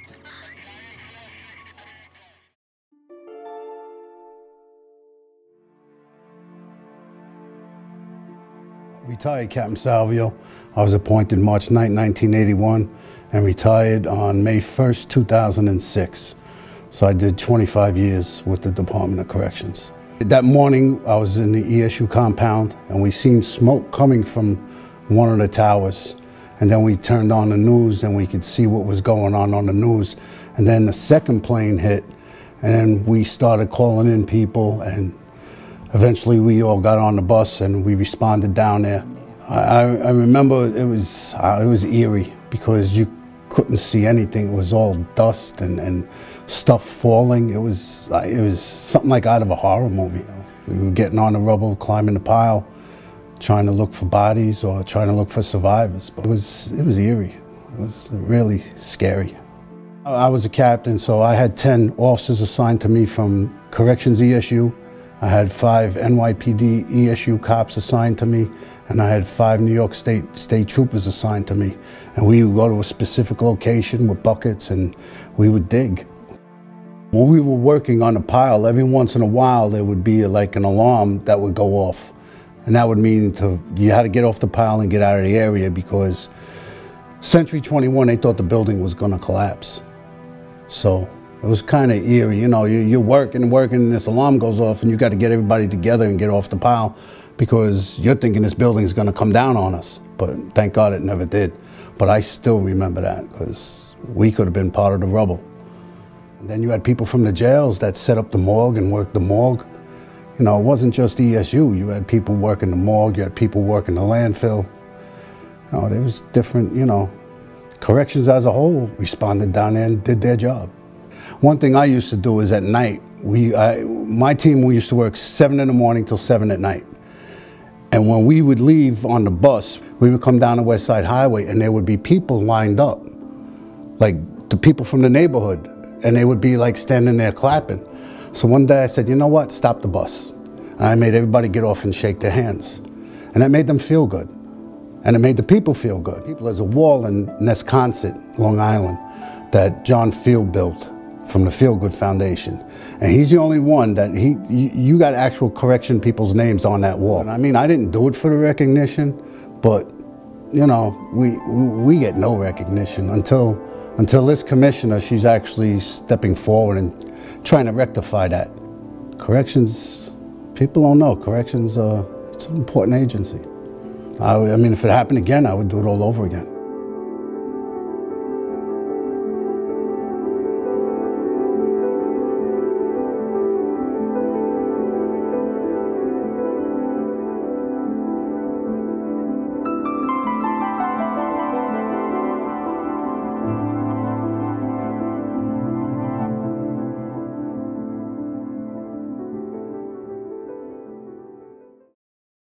Retired Captain Salvio. I was appointed March 9, 1981 and retired on May 1st, 2006. So I did 25 years with the Department of Corrections. That morning I was in the ESU compound and we seen smoke coming from one of the towers. And then we turned on the news and we could see what was going on the news. And then the second plane hit and then we started calling in people, and eventually we all got on the bus and we responded down there. I remember it was eerie because you couldn't see anything. It was all dust and stuff falling. It was something like out of a horror movie. We were getting on the rubble, climbing the pile, trying to look for bodies or trying to look for survivors. But it was eerie. It was really scary. I was a captain, so I had 10 officers assigned to me from Corrections ESU. I had 5 NYPD ESU cops assigned to me, and I had 5 New York State Troopers assigned to me. And we would go to a specific location with buckets and we would dig. When we were working on a pile, every once in a while there would be like an alarm that would go off. And that would mean you had to get off the pile and get out of the area, because Century 21, they thought the building was going to collapse. So it was kind of eerie, you know, you're working and this alarm goes off and you got to get everybody together and get off the pile because you're thinking this building's going to come down on us. But thank God it never did. But I still remember that because we could have been part of the rubble. And then you had people from the jails that set up the morgue and worked the morgue. You know, it wasn't just ESU. You had people working the morgue, you had people working the landfill. You know, there was different, you know, corrections as a whole responded down there and did their job. One thing I used to do is at night, my team, we used to work 7 in the morning till 7 at night. And when we would leave on the bus, we would come down the West Side Highway and there would be people lined up, like the people from the neighborhood, and they would be like standing there clapping. So one day I said, you know what, stop the bus. And I made everybody get off and shake their hands. And that made them feel good. And it made the people feel good. There's a wall in Nesconset, Long Island, that John Field built from the Feel Good Foundation. And he's the only one that you got actual correction people's names on that wall. And I mean, I didn't do it for the recognition, but you know, we get no recognition until this commissioner, she's actually stepping forward and trying to rectify that. Corrections, people don't know, corrections, it's an important agency. I mean, if it happened again, I would do it all over again.